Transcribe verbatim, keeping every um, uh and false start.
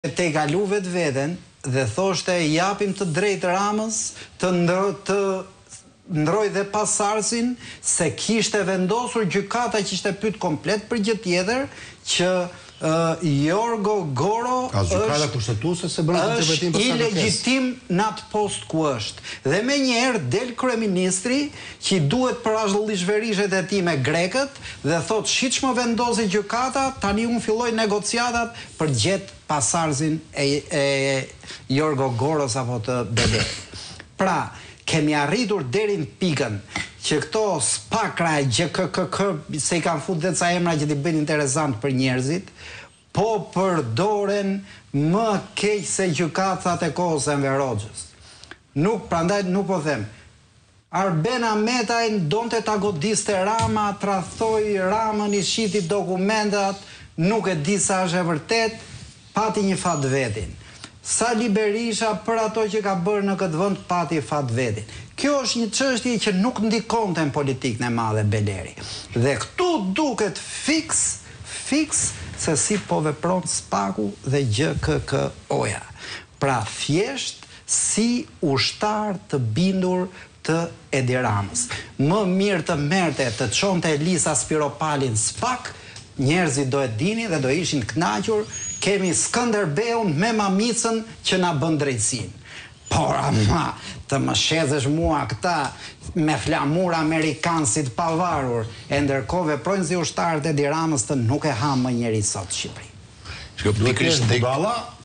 Te kalu vetë veten dhe thoshte japim të drejtë Ramës të ndro, të ndroj dhe pasardhësin se kishte vendosur gjykata që ishte pyet komplet për gjë tjetër që uh, Jorgo Goro Ka gjykata kushtetuese se bën këtë interpretim për është ilegjitim në atë post ku është. Dhe menjëherë del kryeministri që duhet për ashtullishverishet e tij me grekët dhe thot shiç më vendosi gjykata, tani unë filloj negociatat për gjet pasardhësin e, e Jorgo Goros apo të Bele. Pra, kemi arritur deri në pikën që këto spakra e G K K K se i kanë futur ca emra që t'i bëjnë interesant për njerëzit, po përdoren më keq se gjykatat e kohës së Enver Hoxhës. Nuk, prandaj nuk po them. Arben Ahmetaj donte ta godiste Rama, tradhtoi Ramën, i shiti dokumentat, nuk e di sa është e vërtet, pati një fat vetin. Sali Berisha për ato që ka bërë në këtë vend pati fat vetin. Kjo është një çështje që nuk ndikonte në politikën e madhe Beleri. Dhe këtu duket fiks, fiks se si po vepron Spaku dhe G K K O-ja. Pra thjesht si ushtar të bindur të Edi Ramës. Më mirë të merrte të çonte Elisa Spiropalin Spak, njerëzit do e dinin dhe do ishin kënaqur, kemi Skënderbeun me mamicën që na bën drejtësinë. Por ama, të më shedhesh mua këta me flamur amerikanësit pavarur, e ndërkohë veprojnë si ushtarët e Edi Ramës të nuk e ha më njeri sot Shqipëri. Duhet të jesh budalla